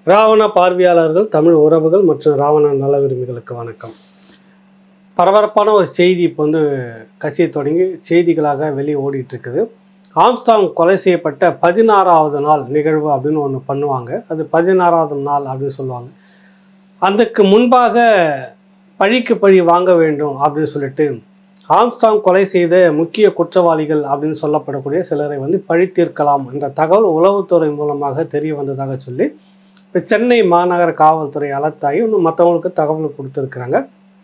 ராவண பார்வையாளர்கள், தமிழ் உறவுகள் மற்றும் ராவண நல விரும்பிகளுக்கு வணக்கம். பரபரப்பான ஒரு செய்தி இப்போ கசிய தொடங்கி செய்திகளாக வெளியே ஓடிட்டுருக்குது. ஆம்ஸ்ட்ராங் கொலை செய்யப்பட்ட 16வது நாள் நிகழ்வு அப்படின்னு ஒன்று பண்ணுவாங்க. அது 16வது நாள் அப்படின்னு சொல்லுவாங்க. அதுக்கு முன்பாக பழிக்கு பழி வாங்க வேண்டும் அப்படின்னு சொல்லிட்டு ஆம்ஸ்ட்ராங் கொலை செய்த முக்கிய குற்றவாளிகள் அப்படின்னு சொல்லப்படக்கூடிய சிலரை பழி தீர்க்கலாம் என்ற தகவல் உளவுத்துறை மூலமாக தெரிய வந்ததாக சொல்லி இப்போ சென்னை மாநகர காவல்துறை அலர்ட்டாகி இன்னும் மற்றவங்களுக்கு தகவல் கொடுத்துருக்குறாங்க.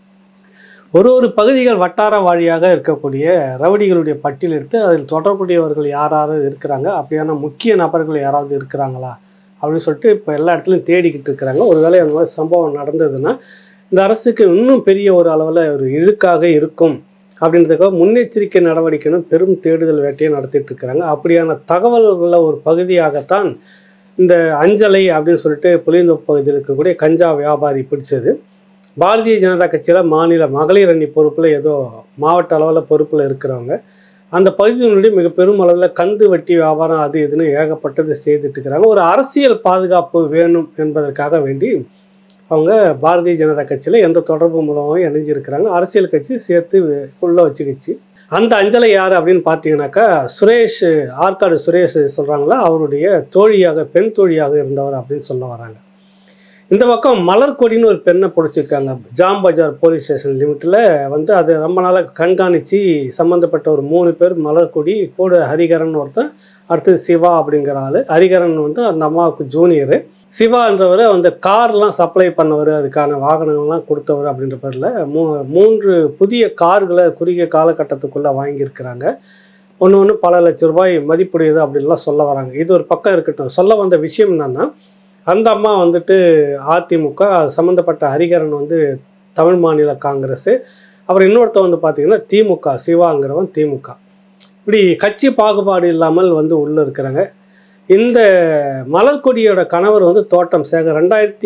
ஒரு பகுதிகள் வட்டார வாரியாக இருக்கக்கூடிய ரவுடிகளுடைய பட்டியல் எடுத்து அதில் தொடர்புடையவர்கள் யாராவது இருக்கிறாங்க, அப்படியான முக்கிய நபர்கள் யாராவது இருக்கிறாங்களா அப்படின்னு சொல்லிட்டு இப்போ எல்லா இடத்துலையும் தேடிக்கிட்டு இருக்கிறாங்க. ஒருவேளை அந்த மாதிரி சம்பவம் நடந்ததுன்னா இந்த அரசுக்கு இன்னும் பெரிய ஒரு அளவில் ஒரு இழுக்காக இருக்கும் அப்படின்றதுக்காக முன்னெச்சரிக்கை நடவடிக்கைன்னு பெரும் தேடுதல் வேட்டையை நடத்திட்டு இருக்கிறாங்க. அப்படியான தகவல்களில் ஒரு பகுதியாகத்தான் இந்த அஞ்சலை அப்படின்னு சொல்லிட்டு புளியந்தோப்பு பகுதியில் இருக்கக்கூடிய கஞ்சா வியாபாரி பிடிச்சது. பாரதிய ஜனதா கட்சியில் மாநில மகளிர் அணி பொறுப்பில் ஏதோ மாவட்ட அளவில் பொறுப்பில் இருக்கிறவங்க அந்த பகுதியினுடைய மிக பெரும் அளவில் கந்து வட்டி வியாபாரம் அது இதுன்னு ஏகப்பட்டது செய்துட்டு இருக்கிறாங்க. ஒரு அரசியல் பாதுகாப்பு வேணும் என்பதற்காக வேண்டி அவங்க பாரதிய ஜனதா கட்சியில் எந்த தொடர்பு மூலமாக இணைஞ்சிருக்கிறாங்க. அரசியல் கட்சி சேர்த்து உள்ளே வச்சுக்கிச்சு. அந்த அஞ்சலை யார் அப்படின்னு பார்த்தீங்கன்னாக்கா சுரேஷ், ஆற்காடு சுரேஷ் சொல்கிறாங்களா, அவருடைய தோழியாக, பெண் தோழியாக இருந்தவர் அப்படின்னு சொல்ல வராங்க. இந்த பக்கம் மலர்கொடின்னு ஒரு பெண்ணை பிடிச்சிருக்காங்க. ஜாம் பஜார் போலீஸ் ஸ்டேஷன் லிமிட்டில் அது ரொம்ப நாளாக கண்காணித்து சம்மந்தப்பட்ட ஒரு 3 பேர். மலர்கொடி கூட ஹரிகரன் ஒருத்தன், அடுத்தது சிவா அப்படிங்கிற ஆள். ஹரிகரன் அந்த அம்மாவுக்கு ஜூனியரு. சிவான்றவர் கார்லாம் சப்ளை பண்ணவர், அதுக்கான வாகனங்கள்லாம் கொடுத்தவர் அப்படின்ற பேரில் 3 புதிய கார்களை குறுகிய காலகட்டத்துக்குள்ளே வாங்கியிருக்கிறாங்க. ஒன்று பல லட்ச ரூபாய் மதிப்புடையது அப்படின்லாம் சொல்ல வராங்க. இது ஒரு பக்கம் இருக்கட்டும். சொல்ல வந்த விஷயம் என்னன்னா, அந்த அம்மா அதிமுக, சம்மந்தப்பட்ட ஹரிகரன் தமிழ் மாநில காங்கிரஸு, அப்புறம் இன்னொருத்த பார்த்திங்கன்னா திமுக, சிவாங்கிறவன் திமுக. இப்படி கட்சி பாகுபாடு இல்லாமல் உள்ளே இருக்கிறாங்க. இந்த மலர்கொடியோட கணவர் தோட்டம் சேகர்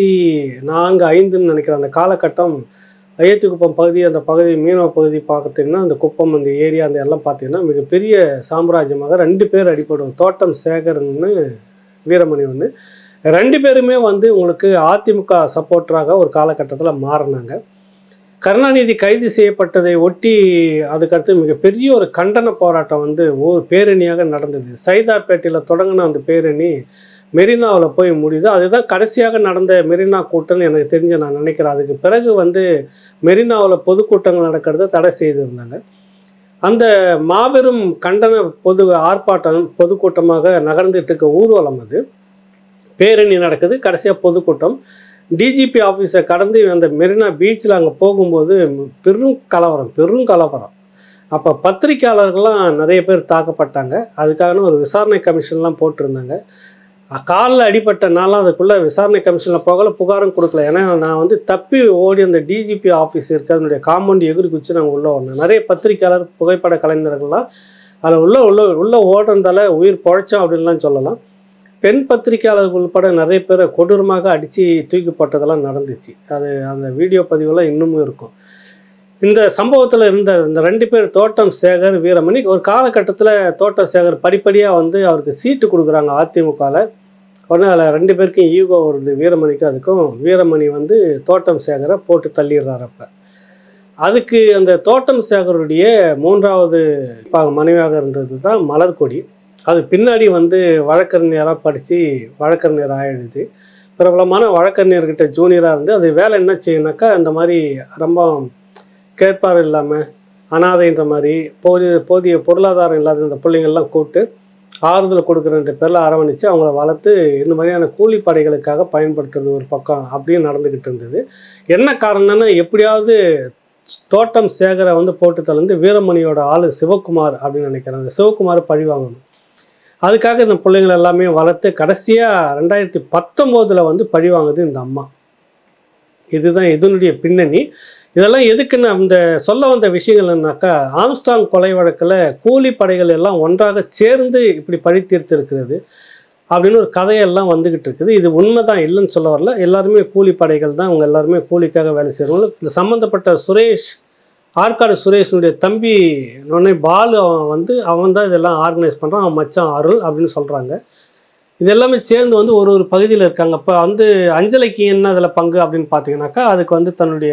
2004-05 நினைக்கிறேன் அந்த காலகட்டம். ஐயத்துக்குப்பம் பகுதி, அந்த பகுதி மீனவ பகுதி பார்த்திங்கன்னா அந்த குப்பம், அந்த ஏரியா, அந்த எல்லாம் பார்த்திங்கன்னா மிகப்பெரிய சாம்ராஜ்யமாக 2 பேர் அடிப்படும். தோட்டம் சேகர்னு வீரமணி 2 பேருமே உங்களுக்கு அதிமுக சப்போர்ட்டராக ஒரு காலகட்டத்தில் மாறினாங்க. கருணாநிதி கைது செய்யப்பட்டதை ஒட்டி அதுக்கடுத்து மிகப்பெரிய ஒரு கண்டன போராட்டம் ஒரு பேரணியாக நடந்தது. சைதாப்பேட்டையில் தொடங்கின அந்த பேரணி மெரினாவில் போய் முடியுது. அதுதான் கடைசியாக நடந்த மெரினா கூட்டம்னு எனக்கு தெரிஞ்சு நான் நினைக்கிறேன். அதுக்கு பிறகு மெரினாவில் பொதுக்கூட்டங்கள் நடக்கிறத தடை செய்திருந்தாங்க. அந்த மாபெரும் கண்டன ஆர்ப்பாட்டம் பொதுக்கூட்டமாக நகர்ந்துட்டு இருக்க ஊர்வலம், அது பேரணி நடக்குது, கடைசியாக பொதுக்கூட்டம். டிஜிபி ஆஃபீஸை கடந்து அந்த மெரினா பீச்சில் அங்கே போகும்போது பெரும் கலவரம். அப்போ பத்திரிக்கையாளர்கள்லாம் நிறைய பேர் தாக்கப்பட்டாங்க. அதுக்கான ஒரு விசாரணை கமிஷன்லாம் போட்டிருந்தாங்க. காலில் அடிப்பட்ட நாளாக அதுக்குள்ளே விசாரணை கமிஷனில் போகல, புகாரும் கொடுக்கல. ஏன்னா நான் தப்பி ஓடி அந்த டிஜிபி ஆஃபீஸ் இருக்குது, அதனுடைய காம்பவுண்ட் எகிரி குச்சி நாங்கள் உள்ளே ஓடணும். நிறைய பத்திரிக்கையாளர், புகைப்பட கலைஞர்கள்லாம் அதில் உள்ளே ஓடுறதால உயிர் பொழைச்சோம் அப்படின்லாம் சொல்லலாம். பெண் பத்திரிகையாளர்கள் உட்பட நிறைய பேரை கொடூரமாக அடித்து தூக்கி போட்டதெல்லாம் நடந்துச்சு. அது அந்த வீடியோ பதிவெல்லாம் இன்னமும் இருக்கும். இந்த சம்பவத்தில் இருந்த இந்த 2 பேர், தோட்டம் சேகர், வீரமணி, ஒரு காலகட்டத்தில் தோட்டம் சேகர் படிப்படியாக அவருக்கு சீட்டு கொடுக்குறாங்க அதிமுகவில். உடனே அதில் 2 பேருக்கும் ஈகோ வருது, வீரமணிக்கும் அதுக்கும். வீரமணி தோட்டம் சேகரை போட்டு தள்ளிடுறாரு. அப்போ அதுக்கு அந்த தோட்டம் சேகருடைய 3வது மனைவியாக இருந்தது தான் மலர்கொடி. அது பின்னாடி வழக்கறிஞராக படித்து வழக்கறிஞர் ஆகிடுது. பிரபலமான வழக்கறிஞர்கிட்ட ஜூனியராக இருந்து அது வேலை என்ன செய்யணுனாக்கா, இந்த மாதிரி ரொம்ப கேட்பார் இல்லாமல் அனாதைன்ற மாதிரி போதிய பொருளாதாரம் இல்லாத இந்த பிள்ளைங்கள்லாம் கூப்பிட்டு ஆறுதல் கொடுக்குறன்ற பேரில் அரவணைச்சு அவங்கள வளர்த்து இந்த மாதிரியான கூலிப்படைகளுக்காக பயன்படுத்துறது ஒரு பக்கம் அப்படின்னு நடந்துக்கிட்டு இருந்தது. என்ன காரணம்னா, எப்படியாவது தோட்டம் சேகரை போட்டு தள்ளந்து வீரமணியோட ஆள் சிவகுமார் அப்படின்னு நினைக்கிறேன், அந்த சிவகுமாரை பழி வாங்கணும். அதுக்காக இந்த பிள்ளைங்களை எல்லாமே வளர்த்து கடைசியாக 2019 பழி வாங்குது இந்த அம்மா. இதுதான் இதனுடைய பின்னணி. இதெல்லாம் எதுக்குன்னு அந்த சொல்ல வந்த விஷயங்கள் என்னன்னாக்கா, ஆம்ஸ்ட்ராங் கொலை வழக்கில் கூலிப்படைகள் எல்லாம் ஒன்றாக சேர்ந்து இப்படி பழி தீர்த்து இருக்கிறது அப்படின்னு ஒரு கதையெல்லாம் வந்துக்கிட்டு இருக்குது. இது உண்மை தான், இல்லைன்னு சொல்ல வரல. எல்லாருமே கூலிப்படைகள் தான், அவங்க எல்லாருமே கூலிக்காக வேலை செய்கிறவங்க. இந்த சம்மந்தப்பட்ட சுரேஷ், ஆற்காடு சுரேஷனுடைய தம்பி பாலு, அவன் தான் இதெல்லாம் ஆர்கனைஸ் பண்ணுறான். அவன் மச்சான் அருள் அப்படின்னு சொல்கிறாங்க. இது எல்லாமே சேர்ந்து வந்து ஒரு ஒரு பகுதியில் இருக்காங்க. இப்போ வந்து அஞ்சலைக்கு என்ன அதில் பங்கு அப்படின்னு பார்த்தீங்கன்னாக்கா, அதுக்கு வந்து தன்னுடைய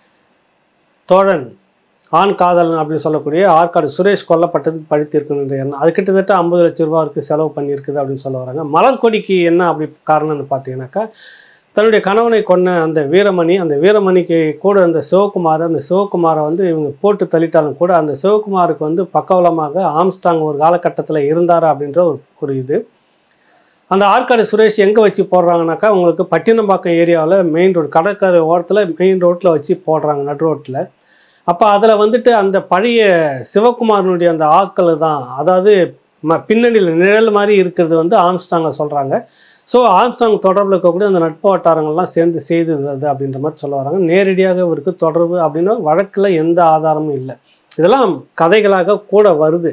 தோழன் ஆண் காதலன் அப்படின்னு சொல்லக்கூடிய ஆற்காடு சுரேஷ் கொல்லப்பட்டதுக்கு பழித்திருக்குன்ற எண்ணம். அது கிட்டத்தட்ட 50 லட்சம் ரூபாய்க்கு செலவு பண்ணியிருக்குது அப்படின்னு சொல்ல வராங்க. மலர்கொடிக்கு என்ன அப்படி காரணம்னு பார்த்தீங்கன்னாக்கா, தன்னுடைய கணவனை கொன்ன அந்த வீரமணி, அந்த வீரமணிக்கு கூட அந்த சிவகுமாரை வந்து இவங்க போட்டு தள்ளிட்டாலும் கூட அந்த சிவகுமாருக்கு வந்து பக்கபலமாக ஆம்ஸ்டாங் ஒரு காலகட்டத்தில் இருந்தார் அப்படின்ற ஒரு இது. அந்த ஆற்காடு சுரேஷ் எங்கே வச்சு போடுறாங்கனாக்கா, உங்களுக்கு பட்டினம்பாக்கம் ஏரியாவில் மெயின் ரோடு, கடற்கரை ஓரத்தில் மெயின் ரோட்டில் வச்சு போடுறாங்க, நடு ரோட்டில். அப்போ அதில் வந்துட்டு அந்த பழைய சிவகுமாரனுடைய அந்த ஆட்கள் தான், அதாவது பின்னணியில் நிழல் மாதிரி இருக்கிறது வந்து ஆம்ஸ்டாங்கை சொல்கிறாங்க. ஸோ ஆம்ஸ்டாங் தொடர்பில் இருக்கக்கூடிய அந்த நட்பு வட்டாரங்கள்லாம் சேர்ந்து செய்தது அது அப்படின்ற மாதிரி சொல்ல வராங்க. நேரடியாக இவருக்கு தொடர்பு அப்படின்னா வழக்கில் எந்த ஆதாரமும் இல்லை. இதெல்லாம் கதைகளாக கூட வருது.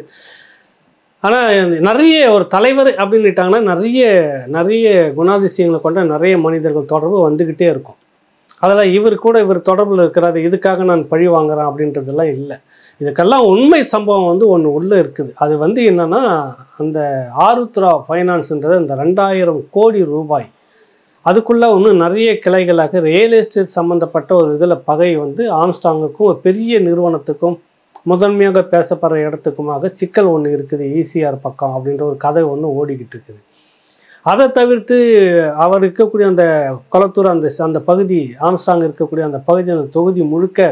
ஆனால் நிறைய ஒரு தலைவர் அப்படின்னுட்டாங்கன்னா நிறைய குணாதிசயங்களை கொண்ட நிறைய மனிதர்கள் தொடர்பு வந்துக்கிட்டே இருக்கும். அதில் இவர் தொடர்பில் இருக்கிறாரு, இதுக்காக நான் பழி வாங்குறேன் அப்படின்றதெல்லாம் இல்லை. இதுக்கெல்லாம் உண்மை சம்பவம் வந்து ஒன்று உள்ளே இருக்குது. அது வந்து என்னென்னா, அந்த ஆருத்ரா ஃபைனான்ஸுன்றது இந்த 2000 கோடி ரூபாய் அதுக்குள்ளே இன்னும் நிறைய கிளைகளாக ரியல் எஸ்டேட் சம்மந்தப்பட்ட ஒரு இதில் பகை வந்து ஆம்ஸ்டாங்குக்கும் ஒரு பெரிய நிறுவனத்துக்கும் முதன்மையாக பேசப்படுற இடத்துக்குமாக சிக்கல் ஒன்று இருக்குது ஈசிஆர் பக்கம் அப்படின்ற ஒரு கதை ஒன்று ஓடிக்கிட்டு இருக்குது. அதை தவிர்த்து அவர் இருக்கக்கூடிய அந்த கொளத்தூர் அந்த பகுதி, ஆம்ஸ்டாங் இருக்கக்கூடிய அந்த பகுதி, அந்த தொகுதி முழுக்க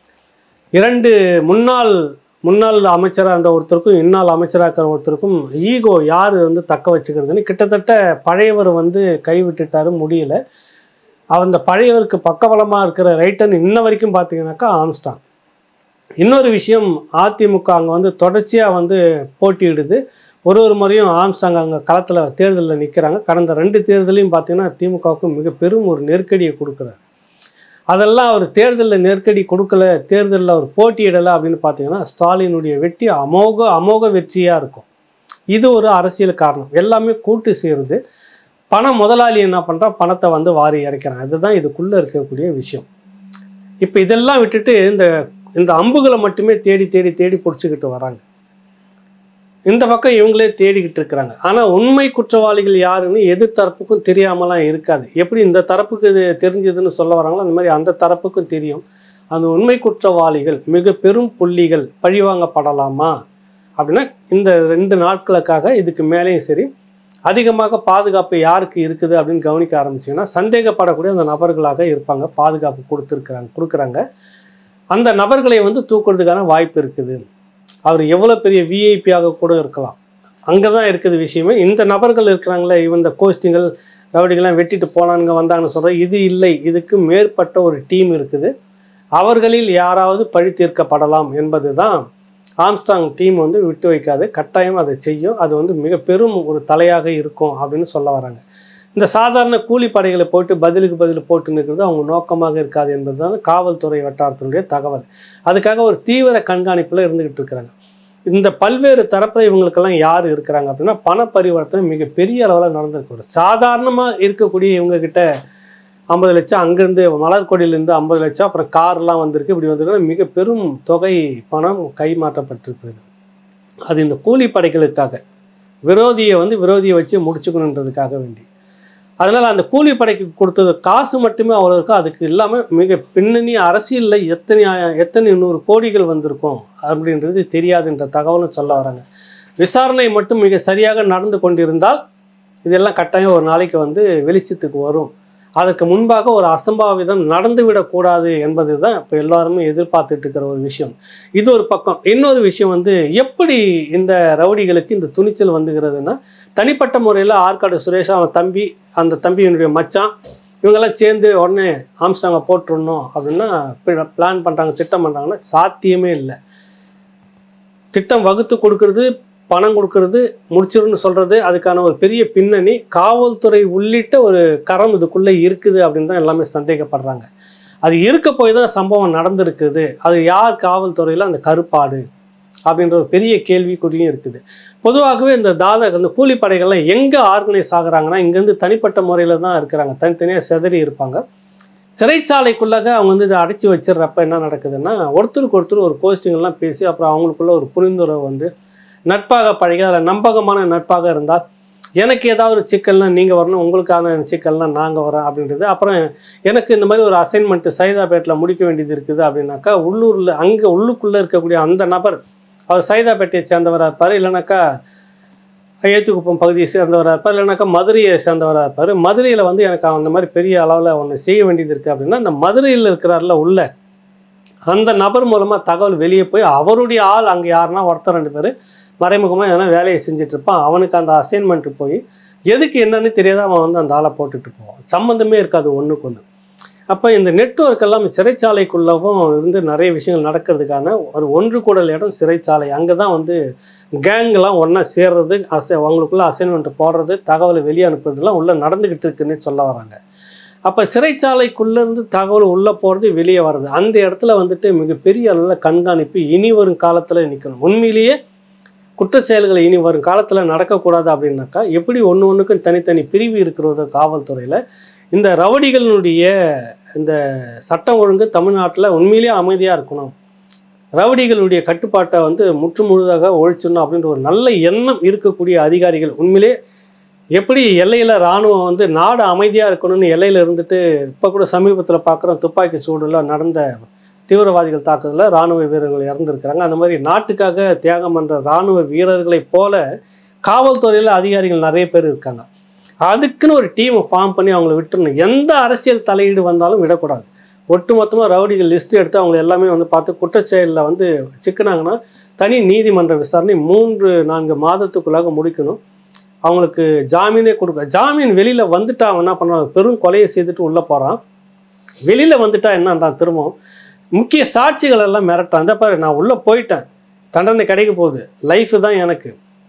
2 முன்னாள் அமைச்சராக இருந்த ஒருத்தருக்கும் இந்நாள் அமைச்சராக இருக்கிற ஒருத்தருக்கும் ஈகோ யார் வந்து தக்க வச்சுக்கிறதுன்னு கிட்டத்தட்ட பழையவர் வந்து கைவிட்டுட்டாரு, முடியல. அந்த பழையவருக்கு பக்கபலமாக இருக்கிற ரைட்டன் இன்ன வரைக்கும் பார்த்தீங்கன்னாக்கா ஆம்ஸ்டாங். இன்னொரு விஷயம், அதிமுக அங்கே வந்து தொடர்ச்சியாக வந்து போட்டியிடுது. ஒரு முறையும் ஆம்ஸ்டாங் அங்கே களத்தில் தேர்தலில் நிற்கிறாங்க. கடந்த 2 தேர்தலையும் பார்த்தீங்கன்னா திமுகவுக்கு மிக பெரும் ஒரு நெருக்கடியை கொடுக்குறாரு. அதெல்லாம் அவர் தேர்தலில் நெருக்கடி கொடுக்கல, தேர்தலில் அவர் போட்டியிடலை அப்படின்னு பார்த்தீங்கன்னா ஸ்டாலினுடைய வெற்றி அமோக வெற்றியாக இருக்கும். இது ஒரு அரசியல் காரணம். எல்லாமே கூட்டு சேருது. முதலாளி என்ன பண்ணுறான், பணத்தை வந்து வாரி இறைக்கிறான். அதுதான் இதுக்குள்ளே இருக்கக்கூடிய விஷயம். இப்போ இதெல்லாம் விட்டுட்டு இந்த அம்புகளை மட்டுமே தேடி பிடிச்சிக்கிட்டு வராங்க. இந்த பக்கம் இவங்களே தேடிக்கிட்டு இருக்கிறாங்க. ஆனால் உண்மை குற்றவாளிகள் யாருன்னு எதிர்த்தரப்புக்கும் தெரியாமலாம் இருக்காது. எப்படி இந்த தரப்புக்கு இது தெரிஞ்சதுன்னு சொல்ல வராங்களோ அந்த மாதிரி அந்த தரப்புக்கும் தெரியும். அந்த உண்மை குற்றவாளிகள் மிக பெரும் புள்ளிகள் பழிவாங்கப்படலாமா அப்படின்னா இந்த 2 நாட்களுக்காக இதுக்கு மேலேயும் சரி அதிகமாக பாதுகாப்பு யாருக்கு இருக்குது அப்படின்னு கவனிக்க ஆரம்பிச்சிங்கன்னா சந்தேகப்படக்கூடிய அந்த நபர்களாக இருப்பாங்க. பாதுகாப்பு கொடுக்குறாங்க. அந்த நபர்களை வந்து தூக்குறதுக்கான வாய்ப்பு இருக்குது. அவர் எவ்வளோ பெரிய விஐபியாக கூட இருக்கலாம். அங்கே தான் இருக்குது விஷயமே. இந்த நபர்கள் இருக்கிறாங்களே, இந்த கோஷ்டிகள் ரவுடிகள்லாம் வெட்டிட்டு போனானுங்க வந்தாங்கன்னு சொல்கிற இது இல்லை. இதுக்கு மேற்பட்ட ஒரு டீம் இருக்குது. அவர்களில் யாராவது பழி தீர்க்கப்படலாம் என்பது தான் ஆம்ஸ்டாங் டீம் வந்து விட்டு வைக்காது. கட்டாயம் அதை செய்யும். அது வந்து மிக பெரும் ஒரு தலையாக இருக்கும் அப்படின்னு சொல்ல வராங்க. இந்த சாதாரண கூலிப்படைகளை போட்டு பதிலுக்கு பதில் போட்டு நிற்கிறது அவங்க நோக்கமாக இருக்காது என்பது தான் காவல்துறை வட்டாரத்தினுடைய தகவல். அதுக்காக ஒரு தீவிர கண்காணிப்பில் இருந்துக்கிட்டு இருக்கிறாங்க. இந்த பல்வேறு தரப்பில் இவங்களுக்கெல்லாம் யார் இருக்கிறாங்க அப்படின்னா பண பரிவர்த்தனை மிகப்பெரிய அளவில் நடந்திருக்கு. ஒரு சாதாரணமாக இருக்கக்கூடிய இவங்கக்கிட்ட 50 லட்சம், அங்கேருந்து மலர்கொடியிலேருந்து 50 லட்சம், அப்புறம் கார்லாம் வந்திருக்கு. இப்படி வந்திருக்கு. மிக பெரும் தொகை பணம் கைமாற்றப்பட்டிருக்கிறது. அது இந்த கூலிப்படைகளுக்காக விரோதியை வச்சு முடிச்சுக்கணுன்றதுக்காக வேண்டி. அதனால் அந்த கூலிப்படைக்கு கொடுத்தது காசு மட்டுமே அவ்வளோ இருக்கும். அதுக்கு இல்லாமல் மிக பின்னணி அரசியலில் எத்தனை 100 கோடிகள் வந்திருக்கும் அப்படின்றது தெரியாதுன்ற தகவலும் சொல்ல வராங்க. விசாரணை மட்டும் மிக சரியாக நடந்து கொண்டிருந்தால் இதெல்லாம் கட்டாயம் ஒரு நாளைக்கு வந்து வெளிச்சத்துக்கு வரும். அதற்கு முன்பாக ஒரு அசம்பாவிதம் நடந்துவிடக்கூடாது என்பது தான் இப்போ எல்லாருமே எதிர்பார்த்துட்டு இருக்கிற ஒரு விஷயம். இது ஒரு பக்கம். இன்னொரு விஷயம் வந்து எப்படி இந்த ரவுடிகளுக்கு இந்த துணிச்சல் வந்துகிறதுனா, தனிப்பட்ட முறையில் ஆற்காடு சுரேஷ், அவன் தம்பி, அந்த தம்பியினுடைய மச்சான், இவங்கெல்லாம் சேர்ந்து உடனே ஆம்ஸ்டாங்கை போட்டுடணும் அப்படின்னா பிளான் பண்ணுறாங்க, திட்டம் பண்ணுறாங்கன்னா சாத்தியமே இல்லை. திட்டம் வகுத்து கொடுக்கறது, பணம் கொடுக்கறது, முடிச்சிருன்னு சொல்கிறது, அதுக்கான ஒரு பெரிய பின்னணி காவல்துறை உள்ளிட்ட ஒரு கரம் இதுக்குள்ளே இருக்குது அப்படின்னு தான் எல்லாமே சந்தேகப்படுறாங்க. அது இருக்க போய் தான் சம்பவம் நடந்திருக்குது. அது யார் காவல்துறையில் அந்த கருப்பாடு அப்படின்ற ஒரு பெரிய கேள்விக்குறியும் இருக்குது. பொதுவாகவே இந்த கூலிப்படைகள்லாம் எங்கே ஆர்கனைஸ் ஆகுறாங்கன்னா இங்கேருந்து தனிப்பட்ட முறையில் தான் இருக்கிறாங்க. தனித்தனியாக செதறி இருப்பாங்க. சிறைச்சாலைக்குள்ளாக அவங்க வந்து இதை அடைச்சி வச்சிடுறப்ப என்ன நடக்குதுன்னா, ஒருத்தருக்கு ஒருத்தர் ஒரு போஸ்டிங்கெல்லாம் பேசி அப்புறம் அவங்களுக்குள்ள ஒரு புரிந்துணர்வு வந்து நட்பாக பழகி அதில் நம்பகமான நட்பாக இருந்தால் எனக்கு ஏதாவது ஒரு சிக்கல்னா நீங்கள் வரணும், உங்களுக்கான சிக்கல்னா நாங்கள் வரோம் அப்படின்றது. அப்புறம் எனக்கு இந்த மாதிரி ஒரு அசைன்மெண்ட்டு சைதாப்பேட்டில் முடிக்க வேண்டியது இருக்குது அப்படின்னாக்கா, உள்ளூரில் அங்கே உள்ளுக்குள்ளே இருக்கக்கூடிய அந்த நபர் அவர் சைதாப்பேட்டையை சேர்ந்தவராக இருப்பார், இல்லைனாக்கா ஏத்துக்குப்பம் பகுதியை சேர்ந்தவராக இருப்பார், இல்லைனாக்கா மதுரையை சேர்ந்தவராக இருப்பார். மதுரையில் வந்து எனக்கு அந்த மாதிரி பெரிய அளவில் ஒன்று செய்ய வேண்டியது இருக்குது அப்படின்னா, அந்த மதுரையில் இருக்கிறாரில் உள்ள அந்த நபர் மூலமாக தகவல் வெளியே போய் அவருடைய ஆள் அங்கே யாருன்னா ஒருத்தர் 2 பேர் மறைமுகமாக எதனா வேலையை செஞ்சுட்டு இருப்பான். அவனுக்கு அந்த அசைன்மெண்ட்டு போய் எதுக்கு என்னன்னு தெரியாத அவன் வந்து அந்த ஆளை போட்டுட்டு போவான். சம்மந்தமே இருக்காது ஒன்றுக்கு ஒன்று. அப்போ இந்த நெட்வொர்க் எல்லாம் சிறைச்சாலைக்குள்ளவும் இருந்து நிறைய விஷயங்கள் நடக்கிறதுக்கான ஒரு ஒன்று கூடல் இடம் சிறைச்சாலை. அங்கே தான் வந்து கேங்கெலாம் ஒன்றா சேர்றது, அவங்களுக்குள்ள அசைன்மெண்ட்டு போடுறது, தகவலை வெளியே அனுப்புறதுலாம் உள்ளே நடந்துக்கிட்டு இருக்குன்னு சொல்ல வராங்க. அப்போ சிறைச்சாலைக்குள்ளேருந்து தகவல் உள்ளே போகிறது வெளியே வர்றது, அந்த இடத்துல வந்துட்டு மிகப்பெரிய அளவில் கண்காணிப்பு இனி வரும் காலத்தில் நிற்கணும். உண்மையிலேயே குற்ற செயல்களை இனி வரும் காலத்தில் நடக்கக்கூடாது அப்படின்னாக்கா, எப்படி ஒன்று ஒன்றுக்கும் தனித்தனி பிரிவு இருக்கிறதோ காவல்துறையில், இந்த ரவுடிகளினுடைய இந்த சட்டம் ஒழுங்கு தமிழ்நாட்டில் உண்மையிலேயே அமைதியாக இருக்கணும், ரவுடிகளுடைய கட்டுப்பாட்டை வந்து முற்று முழுதாக ஒழிச்சிடணும் அப்படின்ற ஒரு நல்ல எண்ணம் இருக்கக்கூடிய அதிகாரிகள் உண்மையிலே எப்படி எல்லையில் இராணுவம் வந்து நாடு அமைதியாக இருக்கணும்னு எல்லையில் இருந்துட்டு, இப்போ கூட சமீபத்தில் பார்க்குறோம் துப்பாக்கி சூடில் நடந்த தீவிரவாதிகள் தாக்குதலில் இராணுவ வீரர்கள் இறந்துருக்கிறாங்க. அந்த மாதிரி நாட்டுக்காக தியாகம் பண்ணுற இராணுவ வீரர்களைப் போல காவல்துறையில் அதிகாரிகள் நிறைய பேர் இருக்காங்க. அதுக்குன்னு ஒரு டீமை ஃபார்ம் பண்ணி அவங்கள விட்டுறணும். எந்த அரசியல் தலையீடு வந்தாலும் விடக்கூடாது. ஒட்டுமொத்தமாக ரவுடிகள் லிஸ்ட்டு எடுத்து அவங்க எல்லாமே வந்து பார்த்து குற்றச்செயலில் வந்து சிக்கினாங்கன்னா தனி நீதிமன்ற விசாரணை 3-4 மாதத்துக்குள்ளாக முடிக்கணும். அவங்களுக்கு ஜாமீனே கொடுக்க, ஜாமீன் வெளியில் வந்துட்டா அவன் என்ன பண்ணுறான், பெரும் கொலையை செய்துட்டு உள்ளே போகிறான். வெளியில் வந்துட்டா என்னன்றான், திரும்பவும் முக்கிய சாட்சிகள் எல்லாம் மிரட்டான். அந்த பாரு நான் உள்ளே போயிட்டேன், தண்டனை கிடைக்க போகுது, லைஃபு தான் எனக்கு,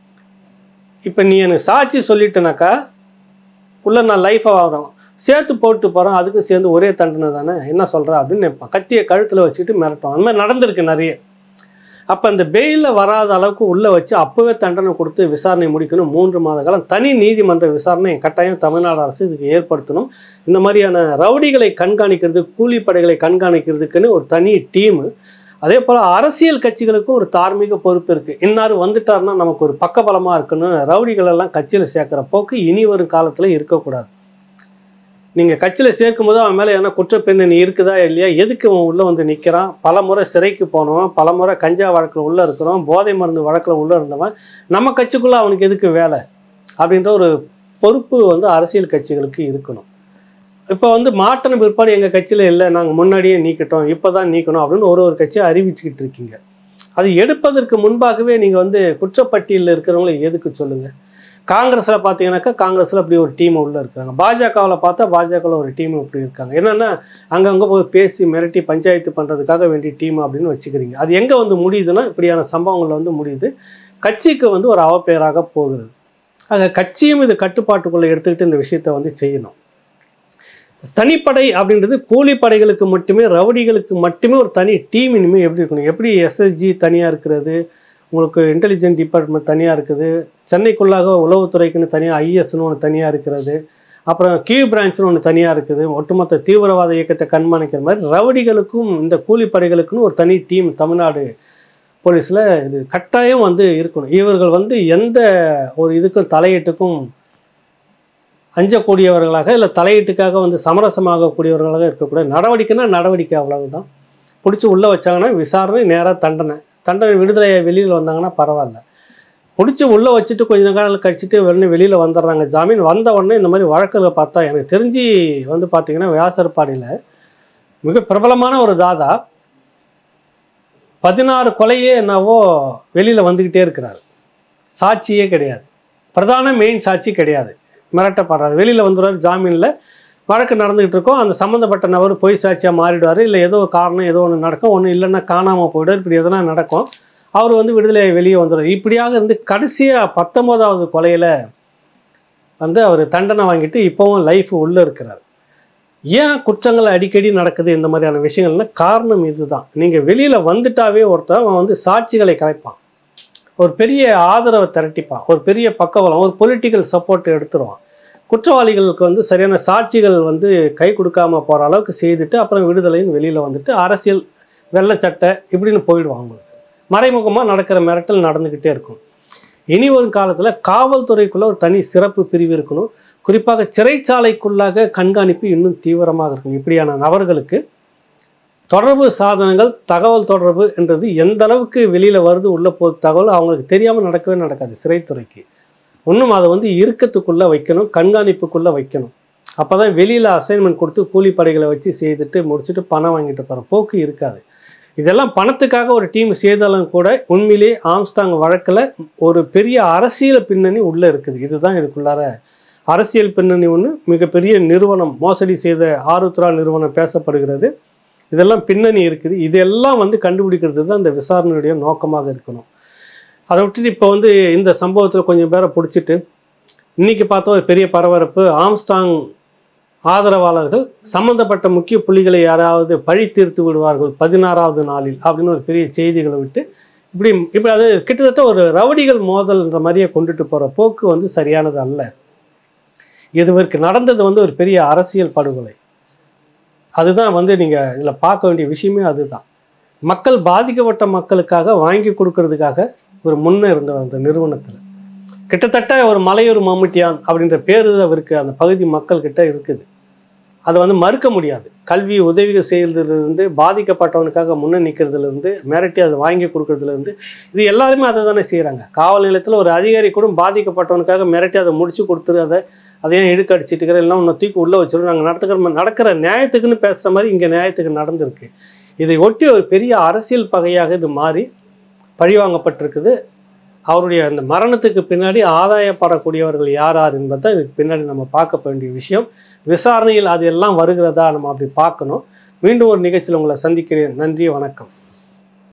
இப்போ நீ எனக்கு சாட்சி சொல்லிட்டேனாக்கா உள்ளே நான் லைஃபாக வரோம், சேர்த்து போட்டு போகிறோம், அதுக்கும் சேர்ந்து ஒரே தண்டனை தானே, என்ன சொல்கிறா அப்படின்னு நினைப்பான். கத்தியை கழுத்தில் வச்சுட்டு மிரட்டுவான். அந்த மாதிரி நடந்திருக்கு நிறைய. அப்போ அந்த பெயிலில் வராத அளவுக்கு உள்ளே வச்சு அப்போவே தண்டனை கொடுத்து விசாரணை முடிக்கணும். 3 மாத காலம் தனி நீதிமன்ற விசாரணை கட்டாயம் தமிழ்நாடு அரசு இதுக்கு ஏற்படுத்தணும். இந்த மாதிரியான ரவுடிகளை கண்காணிக்கிறது, கூலிப்படைகளை கண்காணிக்கிறதுக்குன்னு ஒரு தனி டீமு. அதே போல் அரசியல் கட்சிகளுக்கும் ஒரு தார்மீக பொறுப்பு இருக்குது. இன்னார் வந்துட்டார்னா நமக்கு ஒரு பக்கபலமாக இருக்கணும். ரவுடிகளெல்லாம் கட்சியில் சேர்க்குற போக்கு இனி வரும் காலத்தில் இருக்கக்கூடாது. நீங்கள் கட்சியில் சேர்க்கும் போது அவன் மேலே எதனா குற்றப்பின்னணி இருக்குதா இல்லையா, எதுக்கு அவன் உள்ளே வந்து நிற்கிறான், பல முறை சிறைக்கு போனவன், பல முறை கஞ்சா வழக்கில் உள்ளே இருக்கிறவன், போதை மருந்து வழக்கில் உள்ளே இருந்தவன், நம்ம கட்சிக்குள்ளே அவனுக்கு எதுக்கு வேலை அப்படின்ற ஒரு பொறுப்பு வந்து அரசியல் கட்சிகளுக்கு இருக்கணும். இப்போ வந்து மாற்றின பிற்பாடு எங்கள் கட்சியில் இல்லை, நாங்கள் முன்னாடியே நீக்கிட்டோம், இப்போ தான் நீக்கணும் அப்படின்னு ஒரு கட்சியை அறிவிச்சுக்கிட்டு இருக்கீங்க. அது எடுப்பதற்கு முன்பாகவே நீங்கள் வந்து குற்றப்பட்டியலில் இருக்கிறவங்களை எதுக்கு சொல்லுங்கள். காங்கிரஸில் பார்த்தீங்கன்னாக்கா காங்கிரஸில் அப்படி ஒரு டீம் உள்ளே இருக்கிறாங்க. பாஜகவில் பார்த்தா பாஜகவில் ஒரு டீம் இப்படி இருக்காங்க. என்னென்னா அங்கங்கே போய் பேசி மிரட்டி பஞ்சாயத்து பண்ணுறதுக்காக வேண்டிய டீம் அப்படின்னு வச்சுக்கிறீங்க. அது எங்கே வந்து முடியுதுன்னா இப்படியான சம்பவங்களில் வந்து முடியுது. கட்சிக்கு வந்து ஒரு அவப்பெயராக போகிறது. ஆக கட்சியும் இது கட்டுப்பாட்டுக்குள்ளே எடுத்துக்கிட்டு இந்த விஷயத்தை வந்து செய்யணும். தனிப்படை அப்படின்றது கூலிப்படைகளுக்கு மட்டுமே, ரவுடிகளுக்கு மட்டுமே ஒரு தனி டீம் இனிமேல் எப்படி இருக்கணும். எப்படி எஸ்எஸ்ஜி தனியாக இருக்கிறது, உங்களுக்கு இன்டெலிஜென்ட் டிபார்ட்மெண்ட் தனியாக இருக்குது, சென்னைக்குள்ளாக உளவுத்துறைக்குன்னு தனியாக ஐஎஸ்ன்னு ஒன்று தனியாக இருக்கிறது, அப்புறம் கியூ பிரான்ச்னு ஒன்று தனியாக இருக்குது, ஒட்டுமொத்த தீவிரவாத இயக்கத்தை கண்காணிக்கிற மாதிரி ரவுடிகளுக்கும் இந்த கூலிப்படைகளுக்குன்னு ஒரு தனி டீம் தமிழ்நாடு போலீஸில் இது கட்டாயம் வந்து இருக்கணும். இவர்கள் வந்து எந்த ஒரு இதுக்கும் தலையீட்டுக்கும் அஞ்சக்கூடியவர்களாக இல்லை தலையீட்டுக்காக வந்து சமரசமாகக்கூடியவர்களாக இருக்கக்கூடிய நடவடிக்கை அவ்வளவுதான். பிடிச்சி உள்ளே வச்சாங்கன்னா விசாரணை, நேராக தண்டனை விடுதலை வெளியில் வந்தாங்கன்னா பரவாயில்ல. பிடிச்சி உள்ளே வச்சுட்டு கொஞ்ச நாள் கழிச்சுட்டு உடனே வெளியில் வந்துடுறாங்க. ஜாமீன் வந்த உடனே இந்த மாதிரி வழக்குகளை பார்த்தா எனக்கு தெரிஞ்சு வந்து பார்த்திங்கன்னா வியாசர்பாடியில் மிக பிரபலமான ஒரு தாதா 16 கொலையே என்னவோ வெளியில் வந்துக்கிட்டே இருக்கிறார். சாட்சியே கிடையாது, பிரதான மெயின் சாட்சி கிடையாது, மிரட்டப்படுறாரு. வெளியில் வந்துடுறாரு ஜாமீனில். வழக்கு நடந்துகிட்டு இருக்கோம். அந்த சம்மந்தப்பட்ட நபர் பொய் சாட்சியாக மாறிடுவார், இல்லை ஏதோ காரணம் ஏதோ ஒன்று நடக்கும், ஒன்று இல்லைன்னா காணாமல் போயிடுவார், இப்படி எதனா நடக்கும். அவர் வந்து விடுதலை வெளியே வந்துடுவார். இப்படியாக இருந்து கடைசியாக 19வது கொலையில் வந்து அவர் தண்டனை வாங்கிட்டு இப்போவும் லைஃப் உள்ளே இருக்கிறார். ஏன் குற்றங்கள் அடிக்கடி நடக்குது இந்த மாதிரியான விஷயங்கள்னா காரணம் இதுதான். நீங்கள் வெளியில் வந்துட்டாவே ஒருத்தர் அவன் வந்து சாட்சிகளை கலைப்பான், ஒரு பெரிய ஆதரவை திரட்டிப்பான், ஒரு பெரிய பக்கபலம், ஒரு பொலிட்டிக்கல் சப்போர்ட் எடுத்துருவான். குற்றவாளிகளுக்கு வந்து சரியான சாட்சிகள் வந்து கை கொடுக்காம போகிற அளவுக்கு செய்துட்டு அப்புறம் விடுதலைன்னு வெளியில் வந்துட்டு அரசியல் வெள்ளச்சட்டை இப்படின்னு போயிடுவாங்க. மறைமுகமாக நடக்கிற மிரட்டல் நடந்துக்கிட்டே இருக்கும். இனி வரும் காலத்தில் காவல்துறைக்குள்ளே ஒரு தனி சிறப்பு பிரிவு இருக்கணும். குறிப்பாக சிறைச்சாலைக்குள்ளாக கண்காணிப்பு இன்னும் தீவிரமாக இருக்கணும். இப்படியான நபர்களுக்கு தொடர்பு சாதனங்கள், தகவல் தொடர்பு என்றது எந்த அளவுக்கு வெளியில் வருது, உள்ளே போகுது தகவல் அவங்களுக்கு தெரியாமல் நடக்கவே நடக்காது. சிறைத்துறைக்கு இன்னும் அதை இறுக்கத்துக்குள்ளே வைக்கணும், கண்காணிப்புக்குள்ளே வைக்கணும். அப்போ தான் வெளியில் அசைன்மெண்ட் கொடுத்து கூலிப்படைகளை வச்சு செய்துட்டு முடிச்சுட்டு பணம் வாங்கிட்டு போகிற போக்கு இருக்காது. இதெல்லாம் பணத்துக்காக ஒரு டீம் செய்தாலும் கூட உண்மையிலேயே ஆம்ஸ்டாங் வழக்கில் ஒரு பெரிய அரசியல் பின்னணி உள்ளே இருக்குது. இதுதான் இதுக்குள்ளார அரசியல் பின்னணி ஒன்று. மிகப்பெரிய நிறுவனம் மோசடி செய்த ஆருத்ரா நிறுவனம் பேசப்படுகிறது. இதெல்லாம் பின்னணி இருக்குது. இதெல்லாம் கண்டுபிடிக்கிறது தான் இந்த விசாரணையுடைய நோக்கமாக இருக்கணும். அதை விட்டுட்டு இப்போ இந்த சம்பவத்தில் கொஞ்சம் பேரை பிடிச்சிட்டு இன்றைக்கி பார்த்தா ஒரு பெரிய பரபரப்பு. ஆம்ஸ்டாங் ஆதரவாளர்கள் சம்பந்தப்பட்ட முக்கிய புள்ளிகளை யாராவது பழி தீர்த்து விடுவார்கள் 16வது நாளில் அப்படின்னு ஒரு பெரிய செய்திகளை விட்டு இப்படி அது கிட்டத்தட்ட ஒரு ரவுடிகள் மோதல்ன்ற மாதிரியே கொண்டுட்டு போகிற போக்கு சரியானது அல்ல. இதுவரைக்கு நடந்தது ஒரு பெரிய அரசியல் படுகொலை. அதுதான் நீங்கள் இதில் பார்க்க வேண்டிய விஷயமே அதுதான். மக்கள் பாதிக்கப்பட்ட மக்களுக்காக வாங்கி கொடுக்கறதுக்காக ஒரு முன்னே இருந்த அந்த நிறுவனத்தில் கிட்டத்தட்ட ஒரு மலையூர் மம்முட்டியான் அப்படின்ற பேர் அவருக்கு அந்த பகுதி மக்கள்கிட்ட இருக்குது. அதை மறுக்க முடியாது. கல்வி உதவிகள் செய்கிறதுலேருந்து பாதிக்கப்பட்டவனுக்காக முன்னே நிற்கிறதுலேருந்து மிரட்டி அதை வாங்கி கொடுக்கறதுலேருந்து இது எல்லாருமே அதை தானே செய்கிறாங்க. காவல் நிலையத்தில் ஒரு அதிகாரி கூட பாதிக்கப்பட்டவனுக்காக மிரட்டி அதை முடிச்சு கொடுத்துரு, அதை ஏன் இழுக்கடிச்சிட்டு இருக்கிற எல்லாம் ஒன்று தூக்கி உள்ளே வச்சிடும், நாங்கள் நடக்கிற நியாயத்துக்குன்னு பேசுகிற மாதிரி இங்கே நியாயத்துக்கு நடந்திருக்கு. இதை ஒட்டி ஒரு பெரிய அரசியல் பகையாக இது மாறி பழிவாங்கப்பட்டிருக்குது. அவருடைய அந்த மரணத்துக்கு பின்னாடி ஆதாயப்படக்கூடியவர்கள் யார் யார் என்பதை இதுக்கு பின்னாடி நம்ம பார்க்க வேண்டிய விஷயம். விசாரணையில் அது எல்லாம் வருகிறதா நம்ம அப்படி பார்க்கணும். மீண்டும் ஒரு நிகழ்ச்சியில் உங்களை சந்திக்கிறேன். நன்றி, வணக்கம்.